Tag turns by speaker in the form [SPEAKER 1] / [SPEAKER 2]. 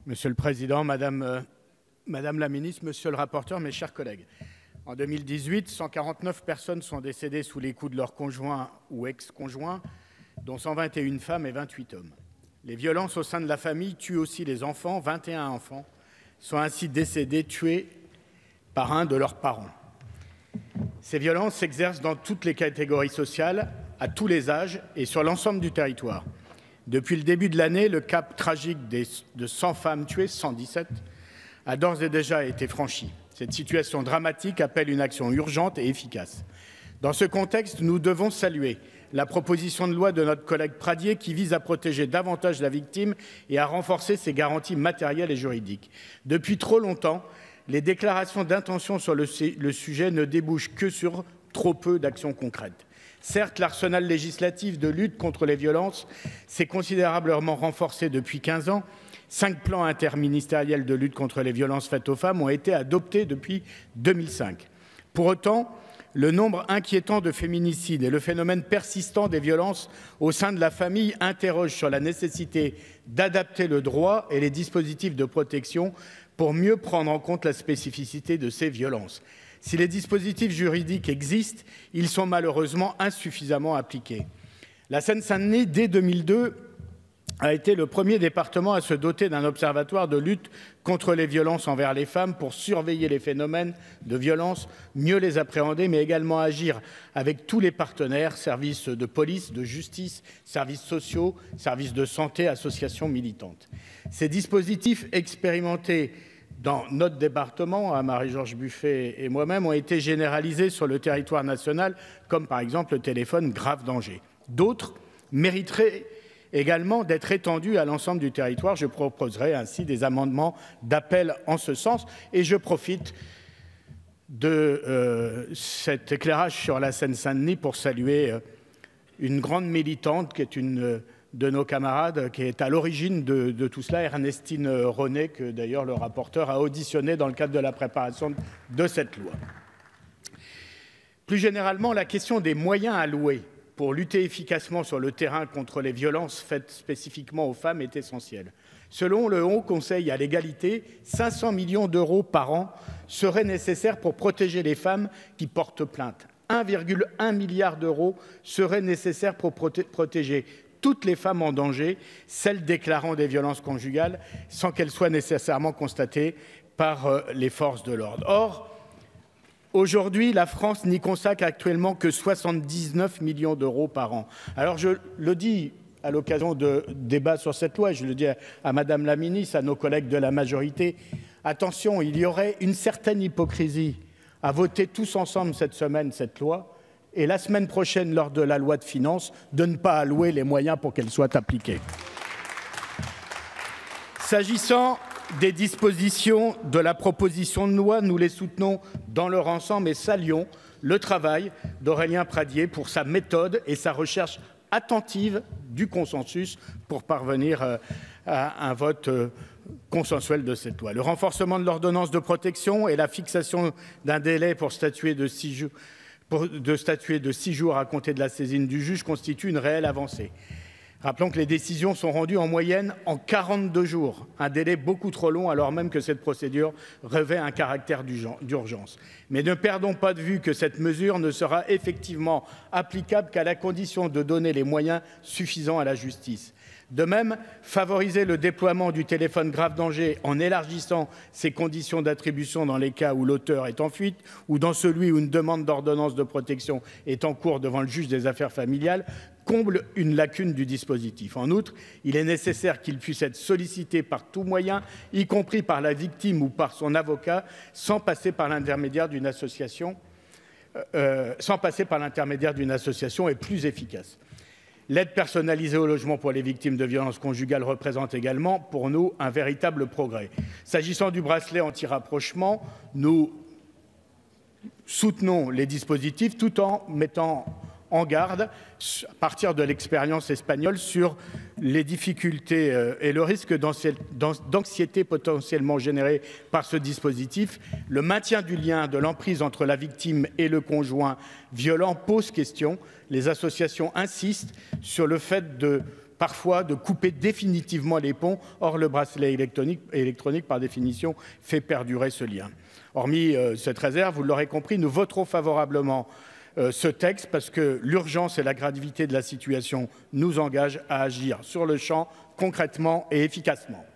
[SPEAKER 1] Monsieur le Président, Madame la Ministre, Monsieur le rapporteur, mes chers collègues. En 2018, 149 personnes sont décédées sous les coups de leur conjoint ou ex-conjoint, dont 121 femmes et 28 hommes. Les violences au sein de la famille tuent aussi les enfants. 21 enfants sont ainsi décédés, tués par un de leurs parents. Ces violences s'exercent dans toutes les catégories sociales, à tous les âges et sur l'ensemble du territoire. Depuis le début de l'année, le cap tragique de 100 femmes tuées, 117, a d'ores et déjà été franchi. Cette situation dramatique appelle une action urgente et efficace. Dans ce contexte, nous devons saluer la proposition de loi de notre collègue Pradié qui vise à protéger davantage la victime et à renforcer ses garanties matérielles et juridiques. Depuis trop longtemps, les déclarations d'intention sur le sujet ne débouchent que sur trop peu d'actions concrètes. Certes, l'arsenal législatif de lutte contre les violences s'est considérablement renforcé depuis 15 ans. 5 plans interministériels de lutte contre les violences faites aux femmes ont été adoptés depuis 2005. Pour autant, le nombre inquiétant de féminicides et le phénomène persistant des violences au sein de la famille interrogent sur la nécessité d'adapter le droit et les dispositifs de protection pour mieux prendre en compte la spécificité de ces violences. Si les dispositifs juridiques existent, ils sont malheureusement insuffisamment appliqués. La Seine-Saint-Denis, dès 2002, a été le premier département à se doter d'un observatoire de lutte contre les violences envers les femmes pour surveiller les phénomènes de violence, mieux les appréhender, mais également agir avec tous les partenaires, services de police, de justice, services sociaux, services de santé, associations militantes. Ces dispositifs expérimentés dans notre département, à Marie-Georges Buffet et moi-même, ont été généralisés sur le territoire national, comme par exemple le téléphone grave danger. D'autres mériteraient également d'être étendus à l'ensemble du territoire. Je proposerai ainsi des amendements d'appel en ce sens. Et je profite de cet éclairage sur la Seine-Saint-Denis pour saluer une grande militante qui est une de nos camarades qui est à l'origine de tout cela, Ernestine René, que d'ailleurs le rapporteur a auditionné dans le cadre de la préparation de cette loi. Plus généralement, la question des moyens alloués pour lutter efficacement sur le terrain contre les violences faites spécifiquement aux femmes est essentielle. Selon le Haut Conseil à l'égalité, 500 millions d'euros par an seraient nécessaires pour protéger les femmes qui portent plainte. 1,1 milliard d'euros seraient nécessaires pour protéger toutes les femmes en danger, celles déclarant des violences conjugales, sans qu'elles soient nécessairement constatées par les forces de l'ordre. Or, aujourd'hui, la France n'y consacre actuellement que 79 millions d'euros par an. Alors, je le dis à l'occasion de débats sur cette loi, je le dis à Madame la Ministre, à nos collègues de la majorité, attention, il y aurait une certaine hypocrisie à voter tous ensemble cette semaine cette loi, et la semaine prochaine, lors de la loi de finances, de ne pas allouer les moyens pour qu'elle soit appliquée. S'agissant des dispositions de la proposition de loi, nous les soutenons dans leur ensemble et saluons le travail d'Aurélien Pradié pour sa méthode et sa recherche attentive du consensus pour parvenir à un vote consensuel de cette loi. Le renforcement de l'ordonnance de protection et la fixation d'un délai pour statuer de 6 jours à compter de la saisine du juge constitue une réelle avancée. Rappelons que les décisions sont rendues en moyenne en 42 jours, un délai beaucoup trop long alors même que cette procédure revêt un caractère d'urgence. Mais ne perdons pas de vue que cette mesure ne sera effectivement applicable qu'à la condition de donner les moyens suffisants à la justice. De même, favoriser le déploiement du téléphone grave danger en élargissant ses conditions d'attribution dans les cas où l'auteur est en fuite ou dans celui où une demande d'ordonnance de protection est en cours devant le juge des affaires familiales comble une lacune du dispositif. En outre, il est nécessaire qu'il puisse être sollicité par tout moyen, y compris par la victime ou par son avocat, sans passer par l'intermédiaire d'une association, est plus efficace. L'aide personnalisée au logement pour les victimes de violences conjugales représente également, pour nous, un véritable progrès. S'agissant du bracelet anti-rapprochement, nous soutenons les dispositifs tout en mettant en garde, à partir de l'expérience espagnole, sur les difficultés et le risque d'anxiété potentiellement généré par ce dispositif. Le maintien du lien de l'emprise entre la victime et le conjoint violent pose question. Les associations insistent sur le fait de parfois de couper définitivement les ponts. Or, le bracelet électronique, par définition, fait perdurer ce lien. Hormis cette réserve, vous l'aurez compris, nous voterons favorablement ce texte parce que l'urgence et la gravité de la situation nous engagent à agir sur le champ concrètement et efficacement.